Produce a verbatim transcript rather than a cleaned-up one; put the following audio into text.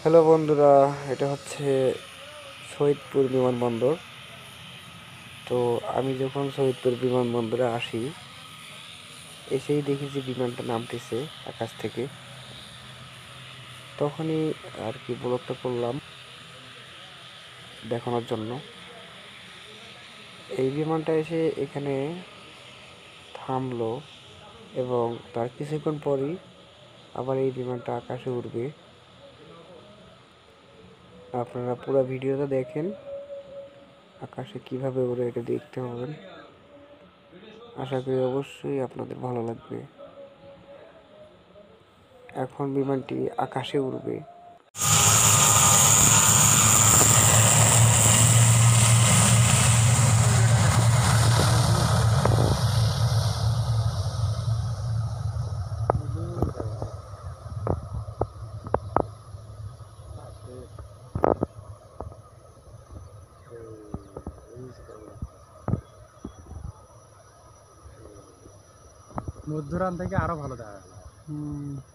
Hello বন্ধুরা, এটা হচ্ছে সৈয়দপুর বিমানবন্দর। তো আমি যখন সৈয়দপুর বিমানবন্দরে আসি, এসেই দেখি যে বিমানটা নামতেছে আকাশ থেকে। তখনই আর কি ব্লগটা করলাম দেখানোর জন্য। এই বিমানটা এসে এখানে থামলো এবং তার কিছুক্ষণ পরই আবার এই বিমানটা আকাশে উঠবে। আপনারা পুরো ভিডিওটা দেখেন, আকাশে কিভাবে উড়ে এটা দেখতে হবেন। আশা করি অবশ্যই আপনাদের ভালো লাগবে। এখন বিমানটি আকাশে উড়বে। মধ্যরান থেকে আরো ভালো দেখা গেল।